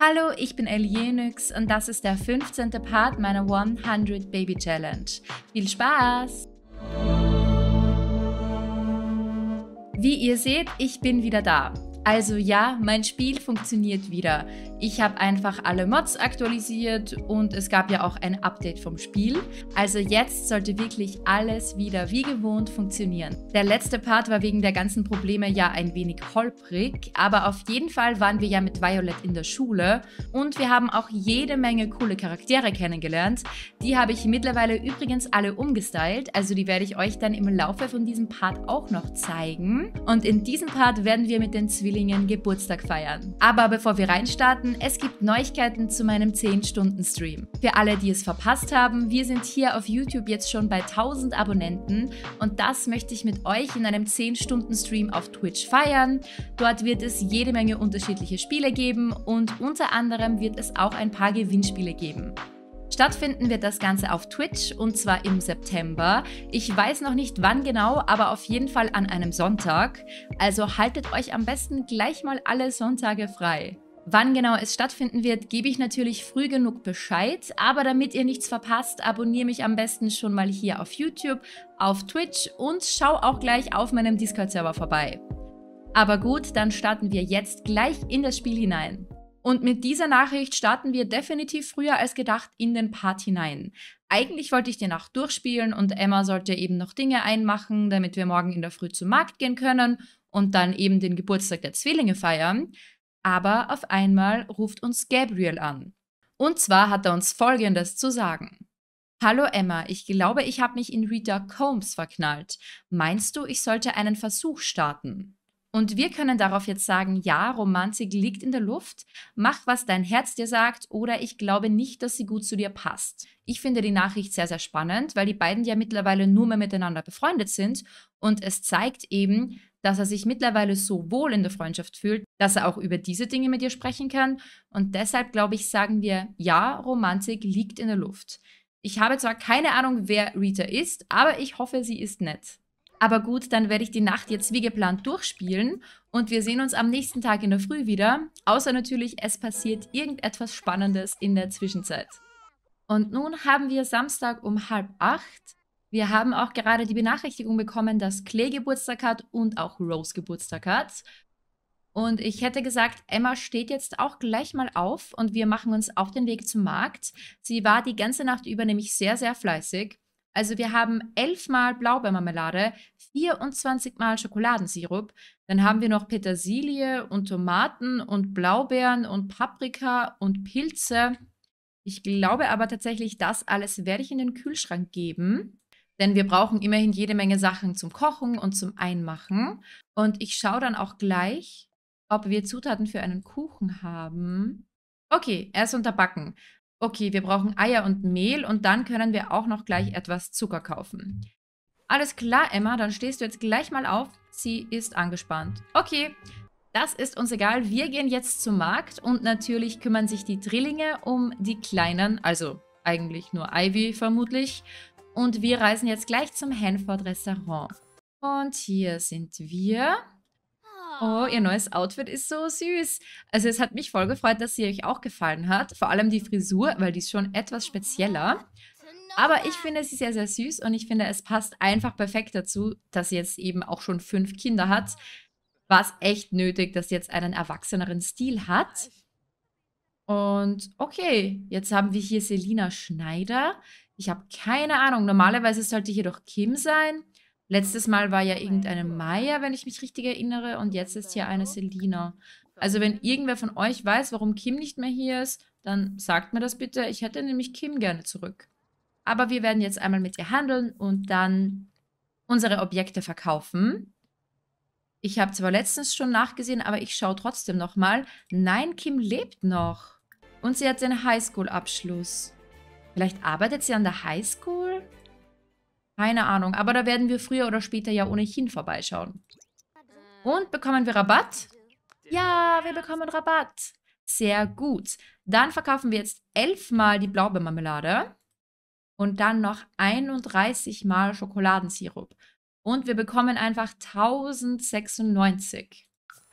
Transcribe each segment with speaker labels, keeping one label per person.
Speaker 1: Hallo, ich bin Elienix und das ist der 15. Part meiner 100 Baby Challenge. Viel Spaß! Wie ihr seht, ich bin wieder da. Also ja, mein Spiel funktioniert wieder. Ich habe einfach alle Mods aktualisiert und es gab ja auch ein Update vom Spiel. Also jetzt sollte wirklich alles wieder wie gewohnt funktionieren. Der letzte Part war wegen der ganzen Probleme ja ein wenig holprig, aber auf jeden Fall waren wir ja mit Violet in der Schule und wir haben auch jede Menge coole Charaktere kennengelernt. Die habe ich mittlerweile übrigens alle umgestylt, also die werde ich euch dann im Laufe von diesem Part auch noch zeigen. Und in diesem Part werden wir mit den Zwillingen Geburtstag feiern. Aber bevor wir reinstarten, es gibt Neuigkeiten zu meinem 10-Stunden-Stream. Für alle, die es verpasst haben, wir sind hier auf YouTube jetzt schon bei 1000 Abonnenten und das möchte ich mit euch in einem 10-Stunden-Stream auf Twitch feiern. Dort wird es jede Menge unterschiedliche Spiele geben und unter anderem wird es auch ein paar Gewinnspiele geben. Stattfinden wird das Ganze auf Twitch und zwar im September. Ich weiß noch nicht wann genau, aber auf jeden Fall an einem Sonntag. Also haltet euch am besten gleich mal alle Sonntage frei. Wann genau es stattfinden wird, gebe ich natürlich früh genug Bescheid, aber damit ihr nichts verpasst, abonniere mich am besten schon mal hier auf YouTube, auf Twitch und schau auch gleich auf meinem Discord-Server vorbei. Aber gut, dann starten wir jetzt gleich in das Spiel hinein. Und mit dieser Nachricht starten wir definitiv früher als gedacht in den Part hinein. Eigentlich wollte ich die Nacht durchspielen und Emma sollte eben noch Dinge einmachen, damit wir morgen in der Früh zum Markt gehen können und dann eben den Geburtstag der Zwillinge feiern. Aber auf einmal ruft uns Gabriel an. Und zwar hat er uns Folgendes zu sagen. Hallo Emma, ich glaube, ich habe mich in Rita Combs verknallt. Meinst du, ich sollte einen Versuch starten? Und wir können darauf jetzt sagen, ja, Romantik liegt in der Luft, mach, was dein Herz dir sagt oder ich glaube nicht, dass sie gut zu dir passt. Ich finde die Nachricht sehr, sehr spannend, weil die beiden ja mittlerweile nur mehr miteinander befreundet sind und es zeigt eben, dass er sich mittlerweile so wohl in der Freundschaft fühlt, dass er auch über diese Dinge mit ihr sprechen kann und deshalb, glaube ich, sagen wir, ja, Romantik liegt in der Luft. Ich habe zwar keine Ahnung, wer Rita ist, aber ich hoffe, sie ist nett. Aber gut, dann werde ich die Nacht jetzt wie geplant durchspielen und wir sehen uns am nächsten Tag in der Früh wieder, außer natürlich, es passiert irgendetwas Spannendes in der Zwischenzeit. Und nun haben wir Samstag um 7:30. Wir haben auch gerade die Benachrichtigung bekommen, dass Clay Geburtstag hat und auch Rose Geburtstag hat. Und ich hätte gesagt, Emma steht jetzt auch gleich mal auf und wir machen uns auf den Weg zum Markt. Sie war die ganze Nacht über nämlich sehr, sehr fleißig. Also wir haben 11 Mal Blaubeermarmelade, 24 Mal Schokoladensirup, dann haben wir noch Petersilie und Tomaten und Blaubeeren und Paprika und Pilze. Ich glaube aber tatsächlich, das alles werde ich in den Kühlschrank geben, denn wir brauchen immerhin jede Menge Sachen zum Kochen und zum Einmachen. Und ich schaue dann auch gleich, ob wir Zutaten für einen Kuchen haben. Okay, er ist unterbacken. Okay, wir brauchen Eier und Mehl und dann können wir auch noch gleich etwas Zucker kaufen. Alles klar, Emma, dann stehst du jetzt gleich mal auf. Sie ist angespannt. Okay, das ist uns egal. Wir gehen jetzt zum Markt und natürlich kümmern sich die Drillinge um die Kleinen, also eigentlich nur Ivy vermutlich. Und wir reisen jetzt gleich zum Hanford Restaurant. Und hier sind wir. Oh, ihr neues Outfit ist so süß. Also es hat mich voll gefreut, dass sie euch auch gefallen hat. Vor allem die Frisur, weil die ist schon etwas spezieller. Aber ich finde sie sehr, sehr süß und ich finde, es passt einfach perfekt dazu, dass sie jetzt eben auch schon 5 Kinder hat. War es echt nötig, dass sie jetzt einen erwachseneren Stil hat. Und okay, jetzt haben wir hier Selina Schneider. Ich habe keine Ahnung. Normalerweise sollte hier doch Kim sein. Letztes Mal war ja irgendeine Maya, wenn ich mich richtig erinnere. Und jetzt ist hier eine Selina. Also wenn irgendwer von euch weiß, warum Kim nicht mehr hier ist, dann sagt mir das bitte. Ich hätte nämlich Kim gerne zurück. Aber wir werden jetzt einmal mit ihr handeln und dann unsere Objekte verkaufen. Ich habe zwar letztens schon nachgesehen, aber ich schaue trotzdem nochmal. Nein, Kim lebt noch. Und sie hat den Highschool-Abschluss. Vielleicht arbeitet sie an der Highschool? Keine Ahnung, aber da werden wir früher oder später ja ohnehin vorbeischauen. Und bekommen wir Rabatt? Ja, wir bekommen Rabatt. Sehr gut. Dann verkaufen wir jetzt 11 Mal die Blaubeermarmelade und dann noch 31 Mal Schokoladensirup. Und wir bekommen einfach 1096.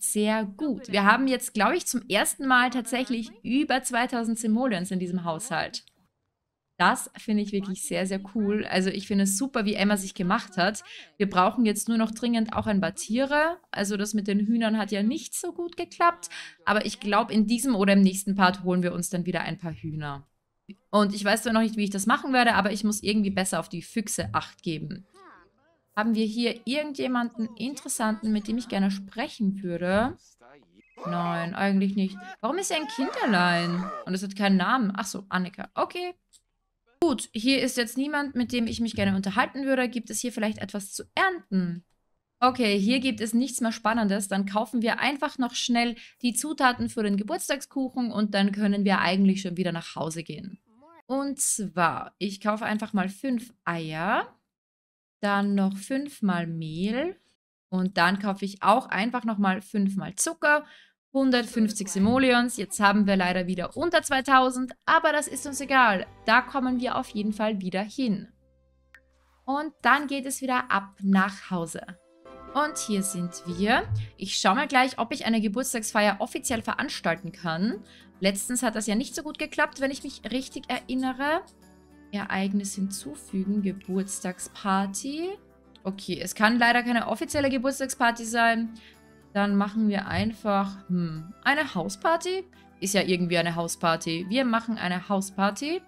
Speaker 1: Sehr gut. Wir haben jetzt, glaube ich, zum ersten Mal tatsächlich über 2000 Simoleons in diesem Haushalt. Das finde ich wirklich sehr, sehr cool. Also ich finde es super, wie Emma sich gemacht hat. Wir brauchen jetzt nur noch dringend auch ein paar Tiere. Also das mit den Hühnern hat ja nicht so gut geklappt. Aber ich glaube, in diesem oder im nächsten Part holen wir uns dann wieder ein paar Hühner. Und ich weiß zwar noch nicht, wie ich das machen werde, aber ich muss irgendwie besser auf die Füchse Acht geben. Haben wir hier irgendjemanden Interessanten, mit dem ich gerne sprechen würde? Nein, eigentlich nicht. Warum ist er ein Kinderlein? Und es hat keinen Namen. Ach so, Annika. Okay. Gut, hier ist jetzt niemand, mit dem ich mich gerne unterhalten würde. Gibt es hier vielleicht etwas zu ernten? Okay, hier gibt es nichts mehr Spannendes. Dann kaufen wir einfach noch schnell die Zutaten für den Geburtstagskuchen und dann können wir eigentlich schon wieder nach Hause gehen. Und zwar, ich kaufe einfach mal 5 Eier, dann noch 5 mal Mehl und dann kaufe ich auch einfach nochmal 5 mal Zucker, 150 Simoleons. Jetzt haben wir leider wieder unter 2000, aber das ist uns egal. Da kommen wir auf jeden Fall wieder hin. Und dann geht es wieder ab nach Hause. Und hier sind wir. Ich schaue mal gleich, ob ich eine Geburtstagsfeier offiziell veranstalten kann. Letztens hat das ja nicht so gut geklappt, wenn ich mich richtig erinnere. Ereignis hinzufügen, Geburtstagsparty. Okay, es kann leider keine offizielle Geburtstagsparty sein. Dann machen wir einfach, eine Hausparty. Ist ja irgendwie eine Hausparty. Wir machen eine Hausparty.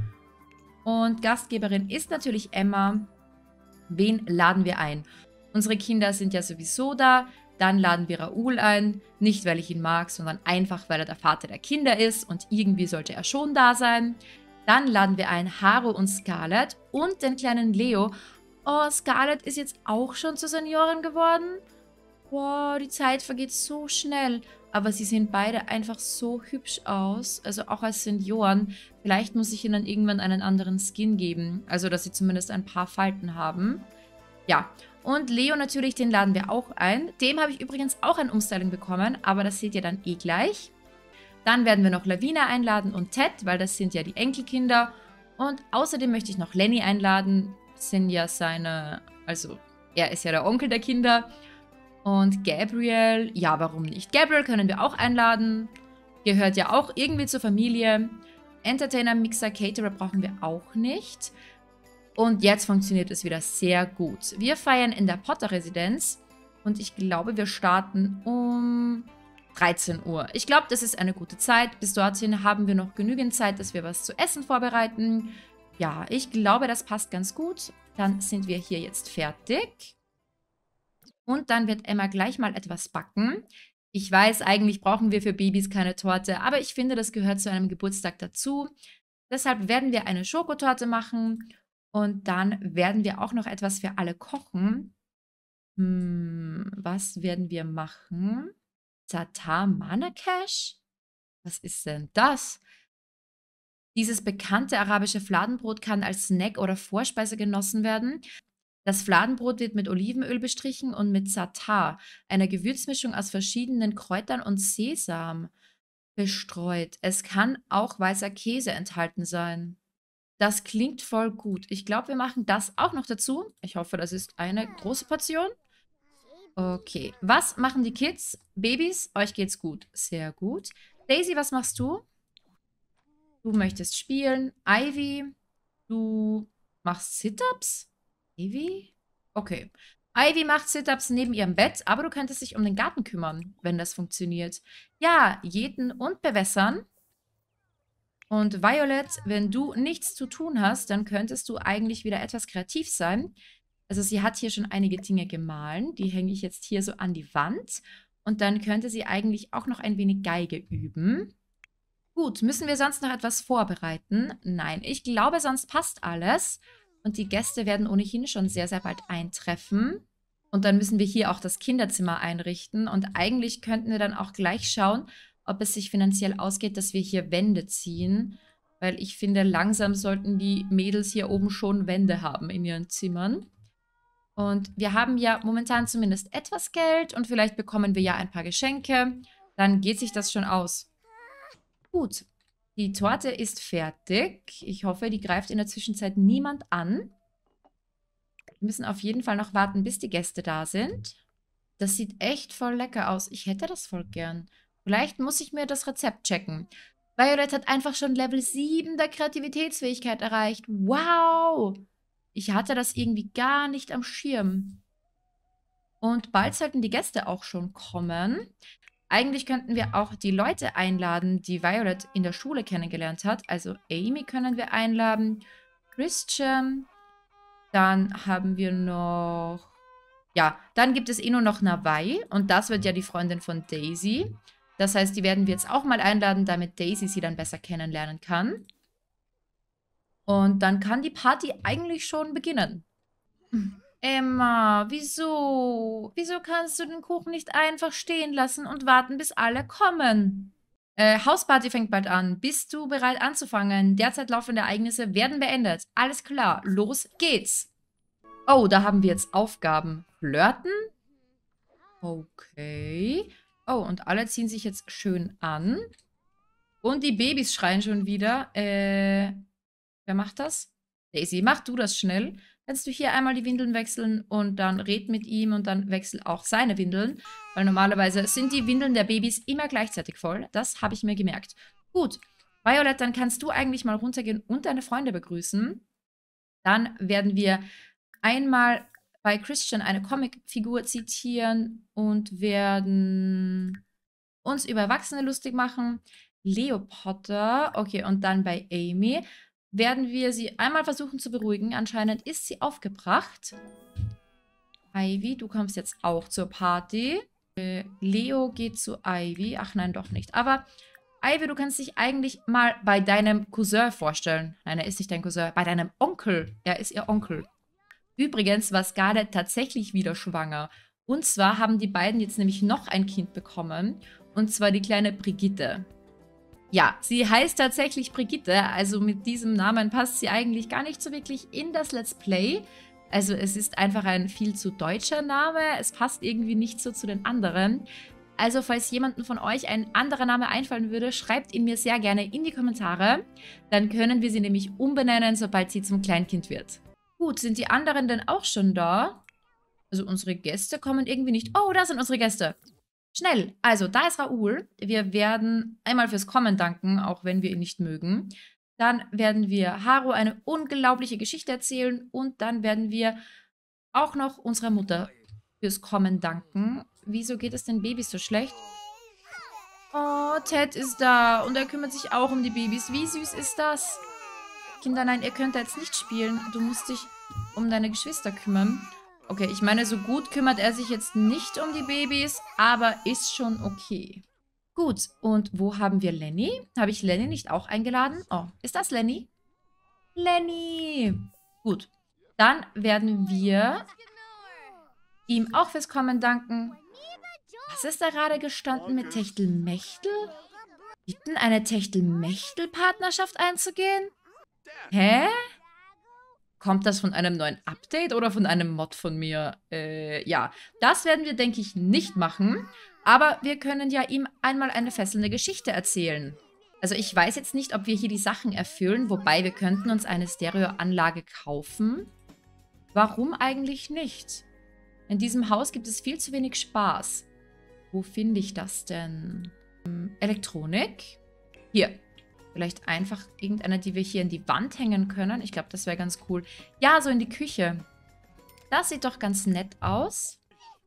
Speaker 1: Und Gastgeberin ist natürlich Emma. Wen laden wir ein? Unsere Kinder sind ja sowieso da. Dann laden wir Raoul ein. Nicht, weil ich ihn mag, sondern einfach, weil er der Vater der Kinder ist. Und irgendwie sollte er schon da sein. Dann laden wir ein Haru und Scarlett und den kleinen Leo. Oh, Scarlett ist jetzt auch schon zur Seniorin geworden. Wow, die Zeit vergeht so schnell. Aber sie sehen beide einfach so hübsch aus. Also auch als Senioren. Vielleicht muss ich ihnen irgendwann einen anderen Skin geben. Also, dass sie zumindest ein paar Falten haben. Ja, und Leo natürlich, den laden wir auch ein. Dem habe ich übrigens auch ein Umstyling bekommen. Aber das seht ihr dann eh gleich. Dann werden wir noch Lavina einladen und Ted, weil das sind ja die Enkelkinder. Und außerdem möchte ich noch Lenny einladen. Das sind ja seine, also er ist ja der Onkel der Kinder. Und Gabriel, ja, warum nicht? Gabriel können wir auch einladen. Gehört ja auch irgendwie zur Familie. Entertainer, Mixer, Caterer brauchen wir auch nicht. Und jetzt funktioniert es wieder sehr gut. Wir feiern in der Potter-Residenz. Und ich glaube, wir starten um 13 Uhr. Ich glaube, das ist eine gute Zeit. Bis dorthin haben wir noch genügend Zeit, dass wir was zu essen vorbereiten. Ja, ich glaube, das passt ganz gut. Dann sind wir hier jetzt fertig. Und dann wird Emma gleich mal etwas backen. Ich weiß, eigentlich brauchen wir für Babys keine Torte, aber ich finde, das gehört zu einem Geburtstag dazu. Deshalb werden wir eine Schokotorte machen und dann werden wir auch noch etwas für alle kochen. Was werden wir machen? Tatar Manakesh? Was ist denn das? Dieses bekannte arabische Fladenbrot kann als Snack oder Vorspeise genossen werden. Das Fladenbrot wird mit Olivenöl bestrichen und mit Za'atar, einer Gewürzmischung aus verschiedenen Kräutern und Sesam, bestreut. Es kann auch weißer Käse enthalten sein. Das klingt voll gut. Ich glaube, wir machen das auch noch dazu. Ich hoffe, das ist eine große Portion. Okay. Was machen die Kids? Babys, euch geht's gut. Sehr gut. Daisy, was machst du? Du möchtest spielen. Ivy, du machst Sit-Ups? Ivy? Okay. Ivy macht Sit-Ups neben ihrem Bett, aber du könntest dich um den Garten kümmern, wenn das funktioniert. Ja, jäten und bewässern. Und Violet, wenn du nichts zu tun hast, dann könntest du eigentlich wieder etwas kreativ sein. Also sie hat hier schon einige Dinge gemahlen. Die hänge ich jetzt hier so an die Wand. Und dann könnte sie eigentlich auch noch ein wenig Geige üben. Gut, müssen wir sonst noch etwas vorbereiten? Nein, ich glaube, sonst passt alles. Und die Gäste werden ohnehin schon sehr, sehr bald eintreffen. Und dann müssen wir hier auch das Kinderzimmer einrichten. Und eigentlich könnten wir dann auch gleich schauen, ob es sich finanziell ausgeht, dass wir hier Wände ziehen. Weil ich finde, langsam sollten die Mädels hier oben schon Wände haben in ihren Zimmern. Und wir haben ja momentan zumindest etwas Geld und vielleicht bekommen wir ja ein paar Geschenke. Dann geht sich das schon aus. Gut. Die Torte ist fertig. Ich hoffe, die greift in der Zwischenzeit niemand an. Wir müssen auf jeden Fall noch warten, bis die Gäste da sind. Das sieht echt voll lecker aus. Ich hätte das voll gern. Vielleicht muss ich mir das Rezept checken. Violet hat einfach schon Level 7 der Kreativitätsfähigkeit erreicht. Wow! Ich hatte das irgendwie gar nicht am Schirm. Und bald sollten die Gäste auch schon kommen. Eigentlich könnten wir auch die Leute einladen, die Violet in der Schule kennengelernt hat. Also Amy können wir einladen, Christian. Dann haben wir noch... Ja, dann gibt es eh nur noch Navai. Und das wird ja die Freundin von Daisy. Das heißt, die werden wir jetzt auch mal einladen, damit Daisy sie dann besser kennenlernen kann. Und dann kann die Party eigentlich schon beginnen. Emma, wieso? Wieso kannst du den Kuchen nicht einfach stehen lassen und warten, bis alle kommen? Hausparty fängt bald an. Bist du bereit anzufangen? Derzeit laufende Ereignisse werden beendet. Alles klar, los geht's. Oh, da haben wir jetzt Aufgaben. Flirten? Okay. Oh, und alle ziehen sich jetzt schön an. Und die Babys schreien schon wieder. Wer macht das? Daisy, mach du das schnell. Kannst du hier einmal die Windeln wechseln und dann red mit ihm und dann wechsel auch seine Windeln. Weil normalerweise sind die Windeln der Babys immer gleichzeitig voll. Das habe ich mir gemerkt. Gut, Violet, dann kannst du eigentlich mal runtergehen und deine Freunde begrüßen. Dann werden wir einmal bei Christian eine Comicfigur zitieren und werden uns über Erwachsene lustig machen. Leo Potter, okay, und dann bei Amy werden wir sie einmal versuchen zu beruhigen. Anscheinend ist sie aufgebracht. Ivy, du kommst jetzt auch zur Party. Leo geht zu Ivy. Ach nein, doch nicht. Aber Ivy, du kannst dich eigentlich mal bei deinem Cousin vorstellen. Nein, er ist nicht dein Cousin. Bei deinem Onkel. Er ist ihr Onkel. Übrigens war Scarlett tatsächlich wieder schwanger. Und zwar haben die beiden jetzt nämlich noch ein Kind bekommen. Und zwar die kleine Brigitte. Ja, sie heißt tatsächlich Brigitte, also mit diesem Namen passt sie eigentlich gar nicht so wirklich in das Let's Play. Also es ist einfach ein viel zu deutscher Name, es passt irgendwie nicht so zu den anderen. Also falls jemandem von euch ein anderer Name einfallen würde, schreibt ihn mir sehr gerne in die Kommentare. Dann können wir sie nämlich umbenennen, sobald sie zum Kleinkind wird. Gut, sind die anderen denn auch schon da? Also unsere Gäste kommen irgendwie nicht. Oh, da sind unsere Gäste. Schnell, also da ist Raoul. Wir werden einmal fürs Kommen danken, auch wenn wir ihn nicht mögen. Dann werden wir Haru eine unglaubliche Geschichte erzählen und dann werden wir auch noch unserer Mutter fürs Kommen danken. Wieso geht es den Babys so schlecht? Oh, Ted ist da und er kümmert sich auch um die Babys. Wie süß ist das? Kinder, nein, ihr könnt da jetzt nicht spielen. Du musst dich um deine Geschwister kümmern. Okay, ich meine, so gut kümmert er sich jetzt nicht um die Babys, aber ist schon okay. Gut, und wo haben wir Lenny? Habe ich Lenny nicht auch eingeladen? Oh, ist das Lenny? Lenny! Gut, dann werden wir ihm auch fürs Kommen danken. Was ist da gerade gestanden mit Techtelmechtel? Bitten, eine Techtelmechtel-Partnerschaft einzugehen? Hä? Kommt das von einem neuen Update oder von einem Mod von mir? Ja, das werden wir, denke ich, nicht machen. Aber wir können ja ihm einmal eine fesselnde Geschichte erzählen. Also ich weiß jetzt nicht, ob wir hier die Sachen erfüllen, wobei wir könnten uns eine Stereoanlage kaufen. Warum eigentlich nicht? In diesem Haus gibt es viel zu wenig Spaß. Wo finde ich das denn? Elektronik? Hier. Vielleicht einfach irgendeine, die wir hier in die Wand hängen können. Ich glaube, das wäre ganz cool. Ja, so in die Küche. Das sieht doch ganz nett aus.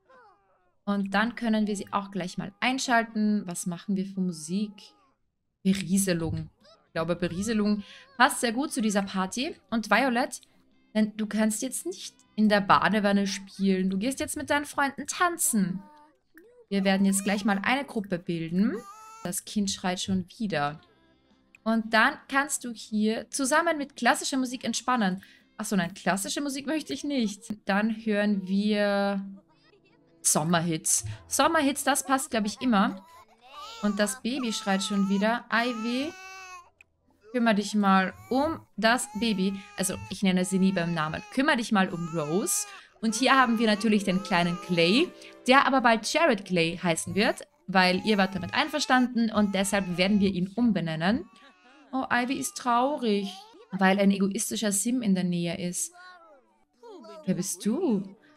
Speaker 1: Und dann können wir sie auch gleich mal einschalten. Was machen wir für Musik? Berieselung. Ich glaube, Berieselung passt sehr gut zu dieser Party. Und Violet, denn du kannst jetzt nicht in der Badewanne spielen. Du gehst jetzt mit deinen Freunden tanzen. Wir werden jetzt gleich mal eine Gruppe bilden. Das Kind schreit schon wieder. Und dann kannst du hier zusammen mit klassischer Musik entspannen. Achso, nein, klassische Musik möchte ich nicht. Dann hören wir Sommerhits. Sommerhits, das passt, glaube ich, immer. Und das Baby schreit schon wieder. Ivy, kümmere dich mal um das Baby. Also, ich nenne sie nie beim Namen. Kümmere dich mal um Rose. Und hier haben wir natürlich den kleinen Clay, der aber bald Jared Clay heißen wird, weil ihr wart damit einverstanden und deshalb werden wir ihn umbenennen. Oh, Ivy ist traurig, weil ein egoistischer Sim in der Nähe ist. Wer bist du?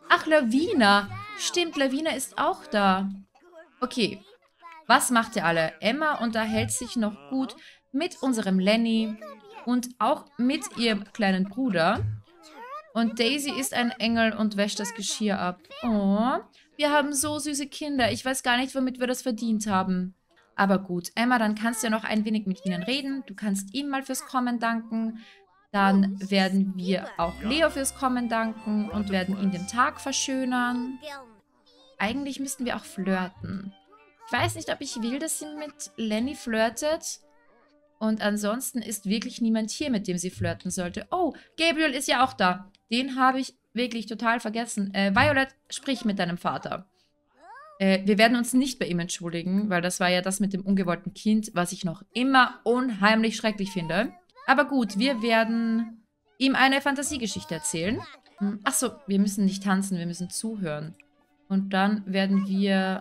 Speaker 1: Ach, Lavina. Stimmt, Lavina ist auch da. Okay, was macht ihr alle? Emma unterhält sich noch gut mit unserem Lenny und auch mit ihrem kleinen Bruder. Und Daisy ist ein Engel und wäscht das Geschirr ab. Oh, wir haben so süße Kinder. Ich weiß gar nicht, womit wir das verdient haben. Aber gut, Emma, dann kannst du ja noch ein wenig mit ihnen reden. Du kannst ihm mal fürs Kommen danken. Dann werden wir auch Leo fürs Kommen danken und werden ihm den Tag verschönern. Eigentlich müssten wir auch flirten. Ich weiß nicht, ob ich will, dass sie mit Lenny flirtet. Und ansonsten ist wirklich niemand hier, mit dem sie flirten sollte. Oh, Gabriel ist ja auch da. Den habe ich wirklich total vergessen. Violet, sprich mit deinem Vater. Wir werden uns nicht bei ihm entschuldigen, weil das war ja das mit dem ungewollten Kind, was ich noch immer unheimlich schrecklich finde. Aber gut, wir werden ihm eine Fantasiegeschichte erzählen. Achso, wir müssen nicht tanzen, wir müssen zuhören. Und dann werden wir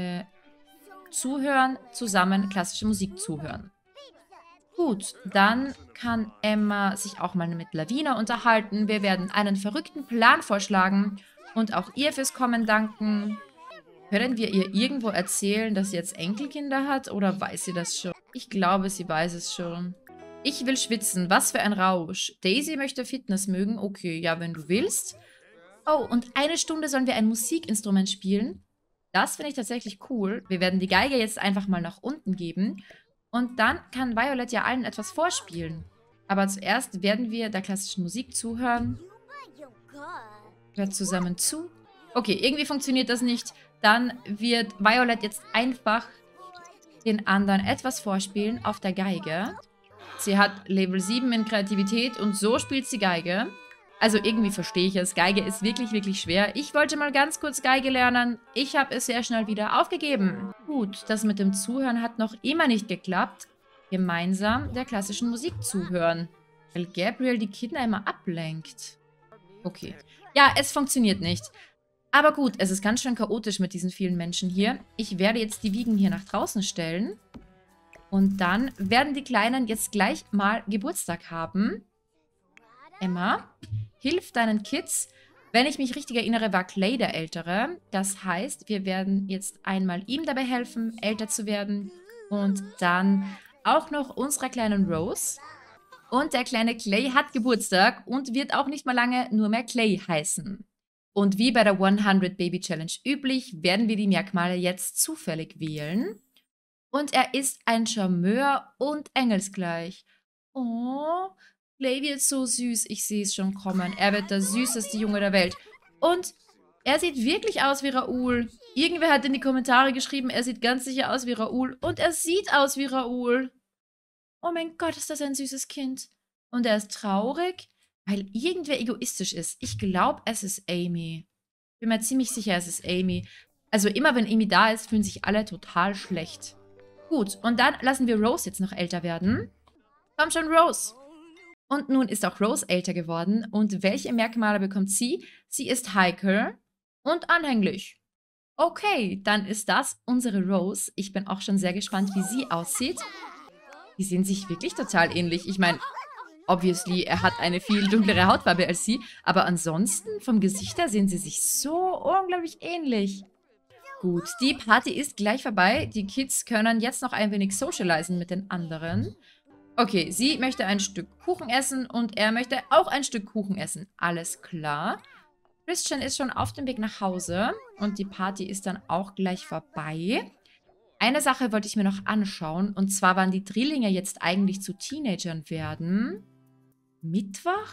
Speaker 1: zuhören, zusammen klassische Musik zuhören. Gut, dann kann Emma sich auch mal mit Lavina unterhalten. Wir werden einen verrückten Plan vorschlagen und auch ihr fürs Kommen danken. Können wir ihr irgendwo erzählen, dass sie jetzt Enkelkinder hat oder weiß sie das schon? Ich glaube, sie weiß es schon. Ich will schwitzen. Was für ein Rausch. Daisy möchte Fitness mögen. Okay, ja, wenn du willst. Oh, und 1 Stunde sollen wir ein Musikinstrument spielen. Das finde ich tatsächlich cool. Wir werden die Geige jetzt einfach mal nach unten geben. Und dann kann Violet ja allen etwas vorspielen. Aber zuerst werden wir der klassischen Musik zuhören. Hört zusammen zu. Okay, irgendwie funktioniert das nicht. Dann wird Violet jetzt einfach den anderen etwas vorspielen auf der Geige. Sie hat Level 7 in Kreativität und so spielt sie Geige. Also irgendwie verstehe ich es. Geige ist wirklich, wirklich schwer. Ich wollte mal ganz kurz Geige lernen. Ich habe es sehr schnell wieder aufgegeben. Gut, das mit dem Zuhören hat noch immer nicht geklappt. Gemeinsam der klassischen Musik zuhören. Weil Gabriel die Kinder immer ablenkt. Okay. Ja, es funktioniert nicht. Aber gut, es ist ganz schön chaotisch mit diesen vielen Menschen hier. Ich werde jetzt die Wiegen hier nach draußen stellen. Und dann werden die Kleinen jetzt gleich mal Geburtstag haben. Emma, hilf deinen Kids. Wenn ich mich richtig erinnere, war Clay der Ältere. Das heißt, wir werden jetzt einmal ihm dabei helfen, älter zu werden. Und dann auch noch unserer kleinen Rose. Und der kleine Clay hat Geburtstag und wird auch nicht mal lange nur mehr Clay heißen. Und wie bei der 100 Baby Challenge üblich, werden wir die Merkmale jetzt zufällig wählen. Und er ist ein Charmeur und engelsgleich. Oh, Clay wird so süß. Ich sehe es schon kommen. Er wird der süßeste Junge der Welt. Und er sieht wirklich aus wie Raoul. Irgendwer hat in die Kommentare geschrieben, er sieht ganz sicher aus wie Raoul. Und er sieht aus wie Raoul. Oh mein Gott, ist das ein süßes Kind. Und er ist traurig, weil irgendwer egoistisch ist. Ich glaube, es ist Amy. Ich bin mir ziemlich sicher, es ist Amy. Also immer, wenn Amy da ist, fühlen sich alle total schlecht. Gut, und dann lassen wir Rose jetzt noch älter werden. Komm schon, Rose. Und nun ist auch Rose älter geworden. Und welche Merkmale bekommt sie? Sie ist heikel und anhänglich. Okay, dann ist das unsere Rose. Ich bin auch schon sehr gespannt, wie sie aussieht. Die sehen sich wirklich total ähnlich. Ich meine, obviously, er hat eine viel dunklere Hautfarbe als sie. Aber ansonsten, vom Gesicht her, sehen sie sich so unglaublich ähnlich. Gut, die Party ist gleich vorbei. Die Kids können jetzt noch ein wenig socialisen mit den anderen. Okay, sie möchte ein Stück Kuchen essen und er möchte auch ein Stück Kuchen essen. Alles klar. Christian ist schon auf dem Weg nach Hause und die Party ist dann auch gleich vorbei. Eine Sache wollte ich mir noch anschauen und zwar, wann die Drillinge jetzt eigentlich zu Teenagern werden. Mittwoch?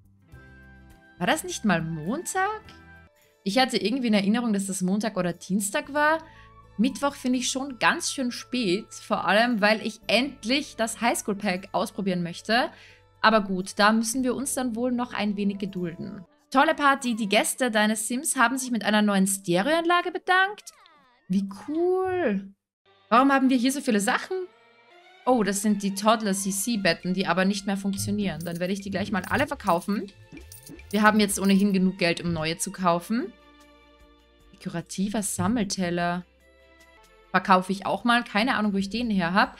Speaker 1: War das nicht mal Montag? Ich hatte irgendwie in Erinnerung, dass das Montag oder Dienstag war. Mittwoch finde ich schon ganz schön spät, vor allem, weil ich endlich das Highschool-Pack ausprobieren möchte. Aber gut, da müssen wir uns dann wohl noch ein wenig gedulden. Tolle Party, die Gäste deines Sims haben sich mit einer neuen Stereoanlage bedankt. Wie cool. Warum haben wir hier so viele Sachen? Oh, das sind die Toddler-CC-Betten, die aber nicht mehr funktionieren. Dann werde ich die gleich mal alle verkaufen. Wir haben jetzt ohnehin genug Geld, um neue zu kaufen. Dekorativer Sammelteller. Verkaufe ich auch mal. Keine Ahnung, wo ich den her habe.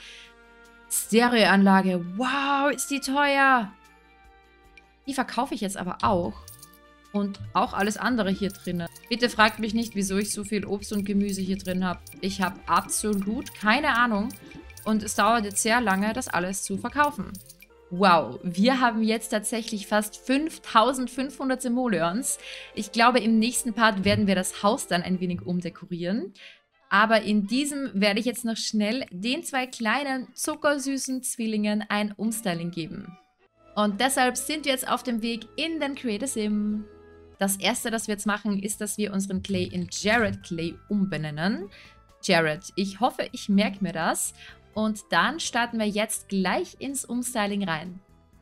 Speaker 1: Stereoanlage. Wow, ist die teuer. Die verkaufe ich jetzt aber auch. Und auch alles andere hier drin. Bitte fragt mich nicht, wieso ich so viel Obst und Gemüse hier drin habe. Ich habe absolut keine Ahnung. Und es dauert jetzt sehr lange, das alles zu verkaufen. Wow, wir haben jetzt tatsächlich fast 5500 Simoleons. Ich glaube, im nächsten Part werden wir das Haus dann ein wenig umdekorieren. Aber in diesem werde ich jetzt noch schnell den 2 kleinen, zuckersüßen Zwillingen ein Umstyling geben. Und deshalb sind wir jetzt auf dem Weg in den Create a Sim. Das erste, das wir jetzt machen, ist, dass wir unseren Clay in Jared Clay umbenennen. Jared, ich hoffe, ich merke mir das. Und dann starten wir jetzt gleich ins Umstyling rein.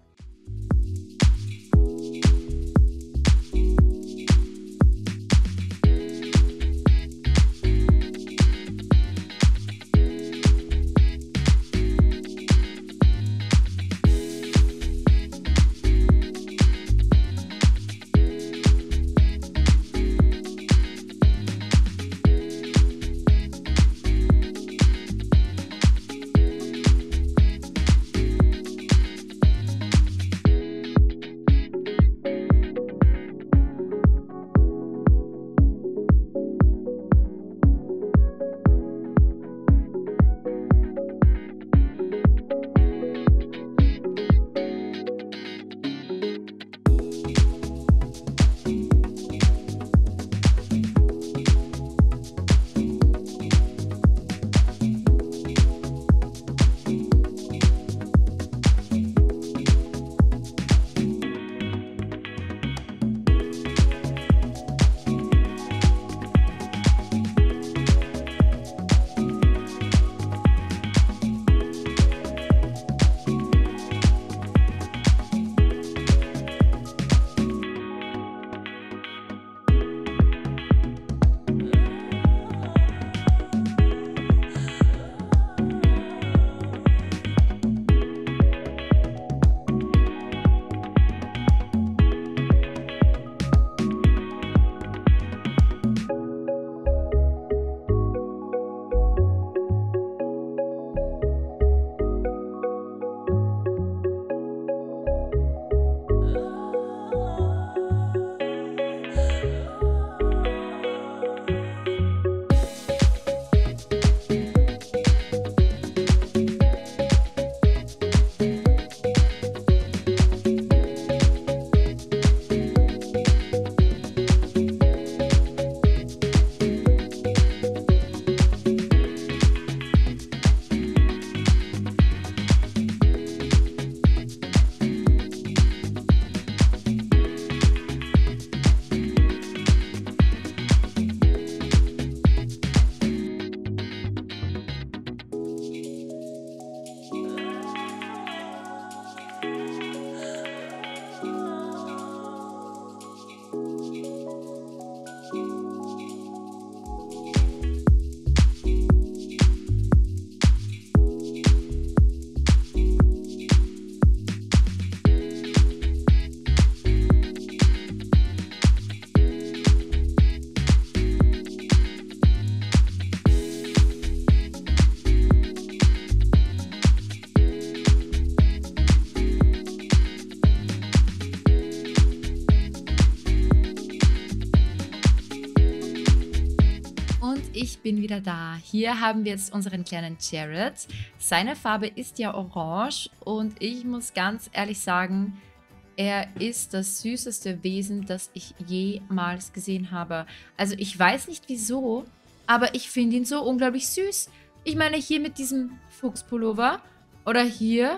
Speaker 1: Ich bin wieder da. Hier haben wir jetzt unseren kleinen Jared. Seine Farbe ist ja orange und ich muss ganz ehrlich sagen, er ist das süßeste Wesen, das ich jemals gesehen habe. Also ich weiß nicht wieso, aber ich finde ihn so unglaublich süß. Ich meine hier mit diesem Fuchspullover oder hier,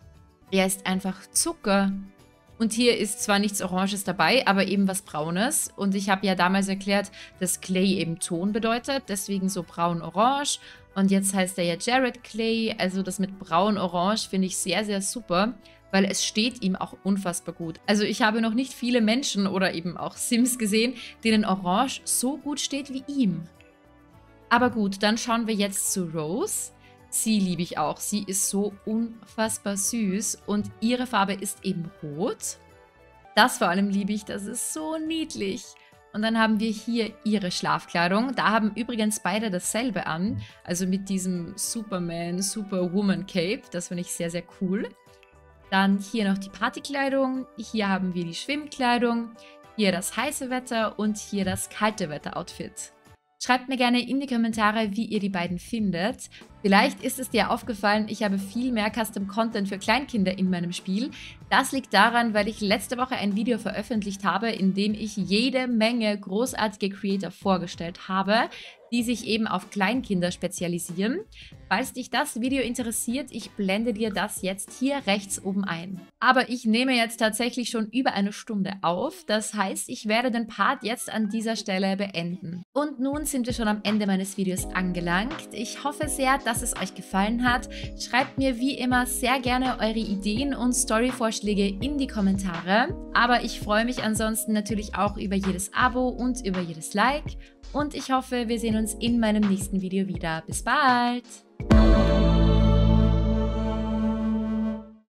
Speaker 1: er ist einfach Zucker. Und hier ist zwar nichts Oranges dabei, aber eben was Braunes. Und ich habe ja damals erklärt, dass Clay eben Ton bedeutet, deswegen so braun-orange. Und jetzt heißt er ja Jared Clay, also das mit braun-orange finde ich sehr, sehr super, weil es steht ihm auch unfassbar gut. Also ich habe noch nicht viele Menschen oder eben auch Sims gesehen, denen Orange so gut steht wie ihm. Aber gut, dann schauen wir jetzt zu Rose. Sie liebe ich auch. Sie ist so unfassbar süß und ihre Farbe ist eben rot. Das vor allem liebe ich, das ist so niedlich. Und dann haben wir hier ihre Schlafkleidung. Da haben übrigens beide dasselbe an, also mit diesem Superman, Superwoman Cape. Das finde ich sehr, sehr cool. Dann hier noch die Partykleidung. Hier haben wir die Schwimmkleidung. Hier das heiße Wetter und hier das kalte Wetter-Outfit. Schreibt mir gerne in die Kommentare, wie ihr die beiden findet. Vielleicht ist es dir aufgefallen, ich habe viel mehr Custom Content für Kleinkinder in meinem Spiel. Das liegt daran, weil ich letzte Woche ein Video veröffentlicht habe, in dem ich jede Menge großartige Creator vorgestellt habe, die sich eben auf Kleinkinder spezialisieren. Falls dich das Video interessiert, ich blende dir das jetzt hier rechts oben ein. Aber ich nehme jetzt tatsächlich schon über eine Stunde auf, das heißt, ich werde den Part jetzt an dieser Stelle beenden. Und nun sind wir schon am Ende meines Videos angelangt. Ich hoffe sehr, dass es euch gefallen hat. Schreibt mir wie immer sehr gerne eure Ideen und Storyvorschläge in die Kommentare. Aber ich freue mich ansonsten natürlich auch über jedes Abo und über jedes Like. Und ich hoffe, wir sehen uns in meinem nächsten Video wieder. Bis bald!